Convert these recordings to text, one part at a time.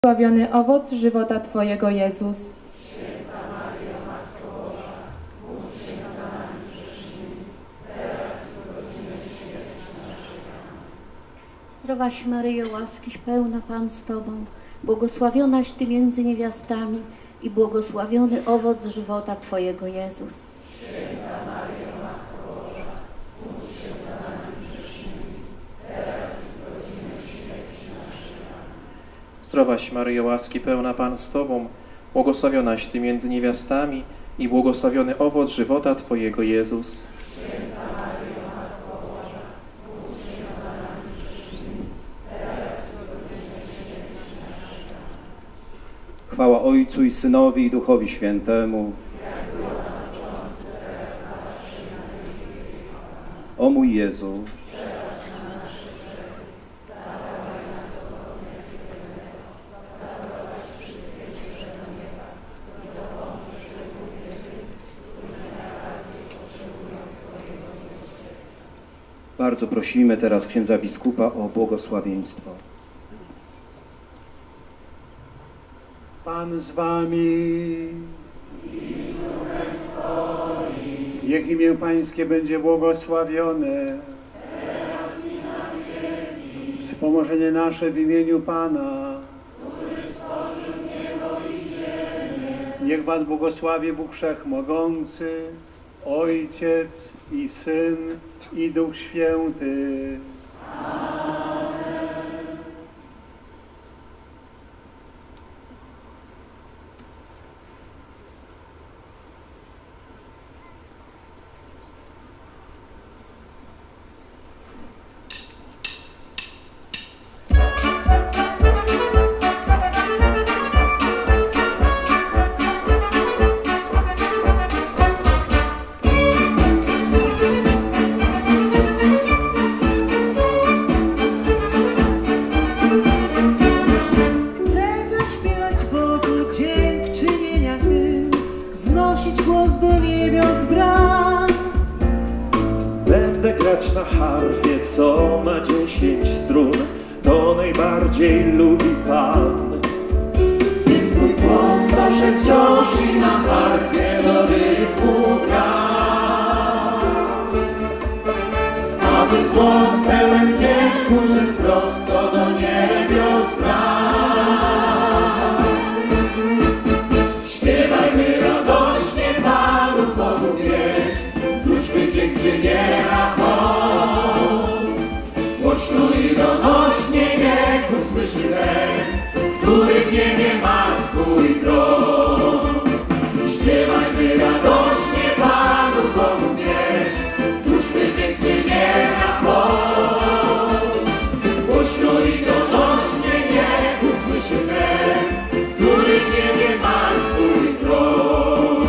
Błogosławiony owoc żywota Twojego, Jezus. Święta Maryjo, Matko Boża, módl się za nami grzesznymi, teraz i w godzinę śmierci naszej. Amen. Zdrowaś Maryjo, łaskiś pełna Pan z Tobą, błogosławionaś Ty między niewiastami i błogosławiony owoc żywota Twojego, Jezus. Święta Maryjo, Matko Boża, módl się za nami grzesznymi, teraz i w godzinę śmierci naszej. Amen. Zdrowaś Maryjo, łaski pełna Pan z Tobą, błogosławionaś Ty między niewiastami i błogosławiony owoc żywota Twojego, Jezus. Święta Maryjo, Matko Boża, módl się za nami grzesznymi, teraz i w godzinę śmierci naszej. Amen. Chwała Ojcu i Synowi i Duchowi Świętemu. Jak było na początku, teraz zawsze i na wieki wieków. O mój Jezu, Przebacz nam nasze grzechy, zachowaj nas od ognia piekielnego, zaprowadź wszystkie dusze do nieba i dopomóż szczególnie tym, którzy najbardziej potrzebują Twojego miłosierdzia. bardzo prosimy teraz księdza biskupa o błogosławieństwo. Pan z wami. Niech imię Pańskie będzie błogosławione. Wspomożenie nasze w imieniu Pana. Niech was błogosławi Bóg Wszechmogący, Ojciec i Syn i Duch Święty. Będę grać na harfie, co ma 10 strun, to najbardziej lubi Pan. Więc mój głos proszę wciąż i na harfie do rytmu gra. Aby głos pełen wdzięku szedł prosto do niebios bram. Śpiewajmy radośnie Panu Bogu pieśń, złóżmy dziękczynienia hołd. Głośno i donośnie niech usłyszy ten, który w niebie ma swój tron. Śpiewajmy radośnie Panu Bogu pieśń, złóżmy dziękczynienia hołd. Głośno i donośnie niech usłyszy ten, który w niebie ma swój tron.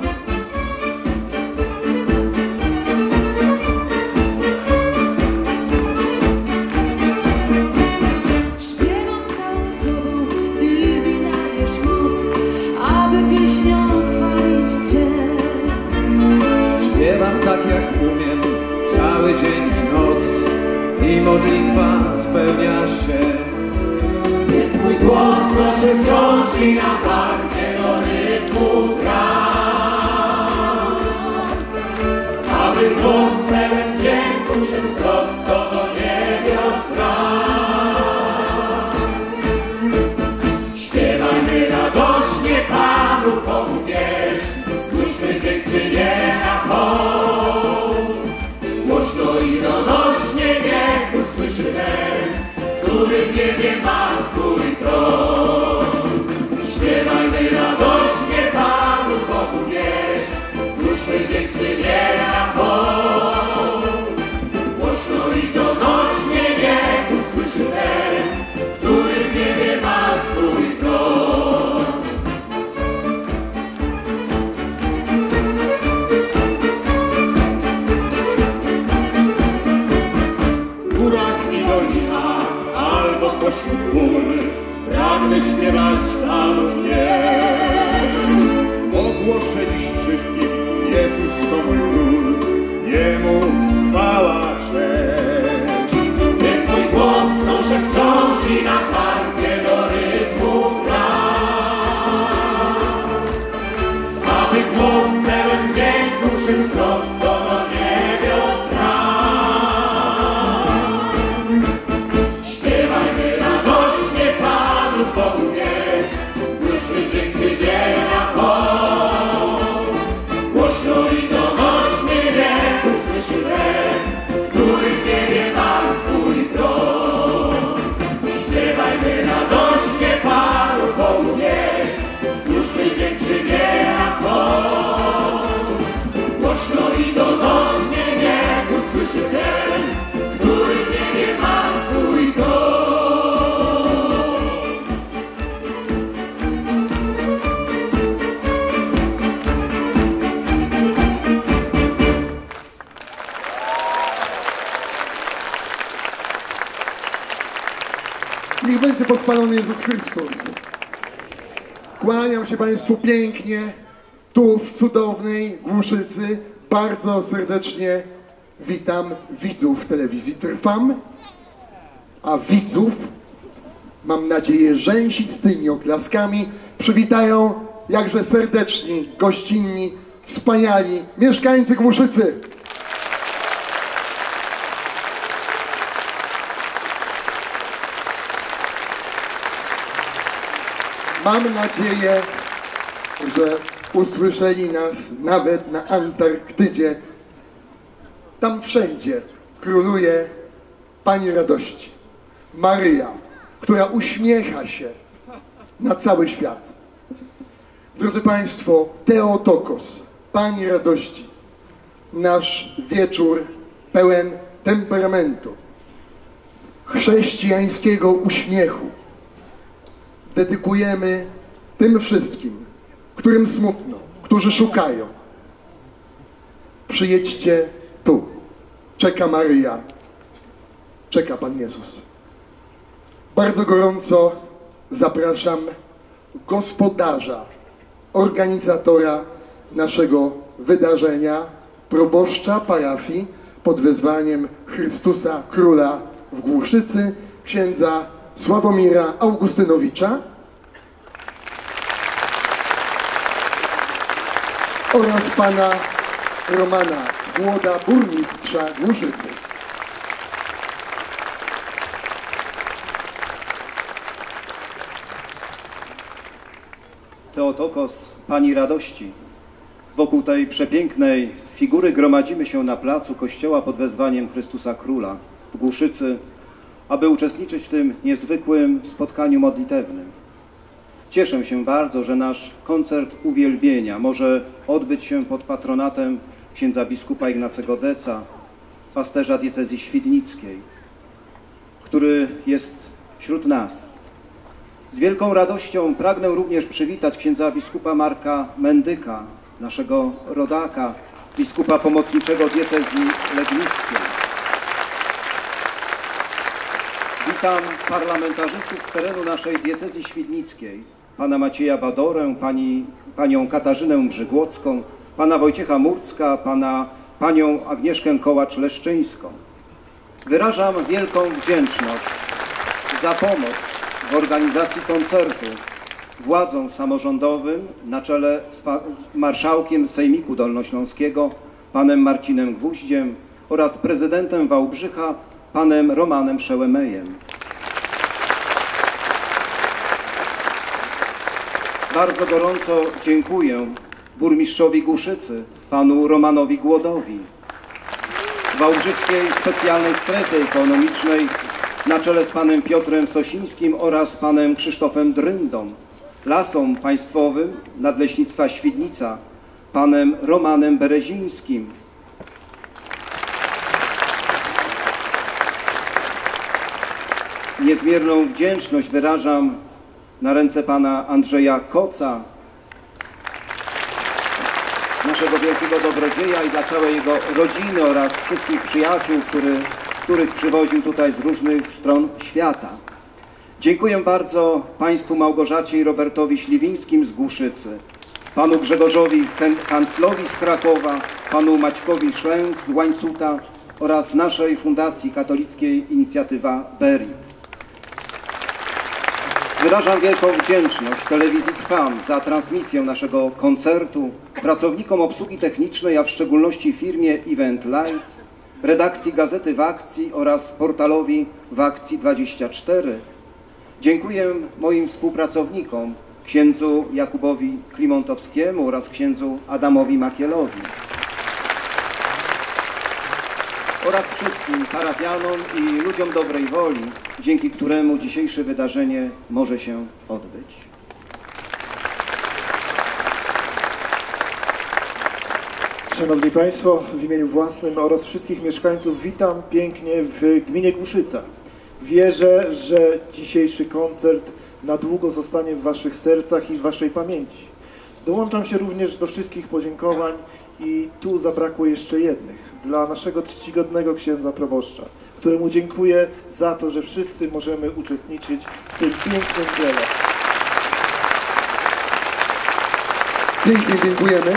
Śpiewam całą sobą, Ty mi dajesz moc, aby pieśnią chwalić Cię. Śpiewam tak jak umiem, cały dzień i noc, i modlitwa spełnia się. Więc mój głos proszę wciąż i na harfie do rytmu gra. Aby głos pełen wdzięku szedł prosto do niebios bram. Śpiewajmy radośnie Panu Bogu pieśń, złóżmy dziękczynienia hołd. Głośno i donośnie niech usłyszy ten, który w niebie ma swój tron. Śpiewajmy radośnie Panu Bogu pieśń, złóżmy dziękczynienia hołd. Głośno i donośnie niech usłyszy ten, który w niebie ma swój tron. W górach i dolinach albo pośród gór pragnę śpiewać Panu pieśń. Ogłoszę dziś wszystkim, Jezus to mój król, Jemu chwała, cześć. Więc mój głos proszę wciąż i na harfie do rytmu Panu Bogu wieść, złóżmy dziękczynienie na hołd. Głośno i donośnie niech usłyszy ten, który w niebie ma swój tron. Śpiewajmy radośnie Panu Bogu wieść, złóżmy dziękczynienie na hołd. Głośno i donośnie niech usłyszy ten, który w niebie ma swój tron. Niech będzie pochwalony Jezus Chrystus. Kłaniam się Państwu pięknie, tu w cudownej Głuszycy. Bardzo serdecznie witam widzów telewizji Trwam, a widzów, mam nadzieję, rzęsistymi oklaskami przywitają jakże serdeczni, gościnni, wspaniali mieszkańcy Głuszycy. Mam nadzieję, że usłyszeli nas nawet na Antarktydzie. Tam wszędzie króluje Pani Radości, Maryja, która uśmiecha się na cały świat. Drodzy Państwo, Theotokos, Pani Radości, nasz wieczór pełen temperamentu, chrześcijańskiego uśmiechu, dedykujemy tym wszystkim, którym smutno, którzy szukają. Przyjedźcie tu. Czeka Maryja, czeka Pan Jezus. Bardzo gorąco zapraszam gospodarza, organizatora naszego wydarzenia, proboszcza parafii pod wezwaniem Chrystusa Króla w Głuszycy, księdza Sławomira Augustynowicza oraz pana Romana Głoda, burmistrza Głuszycy. Theotokos, Pani Radości. Wokół tej przepięknej figury gromadzimy się na placu kościoła pod wezwaniem Chrystusa Króla w Głuszycy, aby uczestniczyć w tym niezwykłym spotkaniu modlitewnym. Cieszę się bardzo, że nasz koncert uwielbienia może odbyć się pod patronatem księdza biskupa Ignacego Deca, pasterza diecezji świdnickiej, który jest wśród nas. Z wielką radością pragnę również przywitać księdza biskupa Marka Mendyka, naszego rodaka, biskupa pomocniczego diecezji legnickiej. Witam parlamentarzystów z terenu naszej diecezji świdnickiej, pana Macieja Badorę, panią Katarzynę Grzygłocką, pana Wojciecha Murcka, panią Agnieszkę Kołacz-Leszczyńską. Wyrażam wielką wdzięczność za pomoc w organizacji koncertu władzom samorządowym na czele z marszałkiem Sejmiku Dolnośląskiego, panem Marcinem Gwóździem oraz prezydentem Wałbrzycha, panem Romanem Szełemejem. Bardzo gorąco dziękuję burmistrzowi Głuszycy, panu Romanowi Głodowi, Wałbrzyskiej Specjalnej Strefy Ekonomicznej na czele z panem Piotrem Sosińskim oraz panem Krzysztofem Dryndą, Lasom Państwowym Nadleśnictwa Świdnica, panem Romanem Berezińskim, niezmierną wdzięczność wyrażam na ręce pana Andrzeja Koca, naszego wielkiego dobrodzieja, i dla całej jego rodziny oraz wszystkich przyjaciół, których przywoził tutaj z różnych stron świata. Dziękuję bardzo państwu Małgorzacie i Robertowi Śliwińskim z Głuszycy, panu Grzegorzowi Kanclowi z Krakowa, panu Maćkowi Szlęc z Łańcuta oraz naszej Fundacji Katolickiej Inicjatywa Berit. Wyrażam wielką wdzięczność telewizji Trwam za transmisję naszego koncertu, pracownikom obsługi technicznej, a w szczególności firmie Event Light, redakcji Gazety w Akcji oraz portalowi w Akcji 24. Dziękuję moim współpracownikom, księdzu Jakubowi Klimontowskiemu oraz księdzu Adamowi Makielowi oraz wszystkim parafianom i ludziom dobrej woli, dzięki któremu dzisiejsze wydarzenie może się odbyć. Szanowni Państwo, w imieniu własnym oraz wszystkich mieszkańców witam pięknie w gminie Głuszyca. Wierzę, że dzisiejszy koncert na długo zostanie w Waszych sercach i w Waszej pamięci. Dołączam się również do wszystkich podziękowań i tu zabrakło jeszcze jednych. Dla naszego czcigodnego księdza proboszcza, któremu dziękuję za to, że wszyscy możemy uczestniczyć w tym pięknym dziele. Pięknie dziękujemy.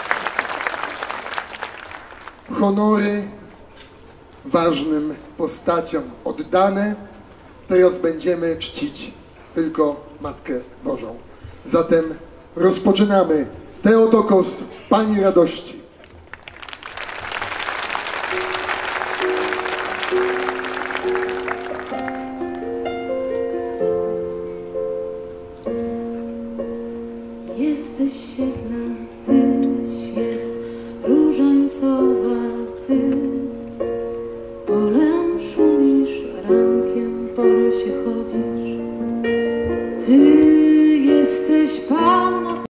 Honory ważnym postaciom oddane. Teraz będziemy czcić tylko Matkę Bożą. Zatem rozpoczynamy Theotokos Pani Radości.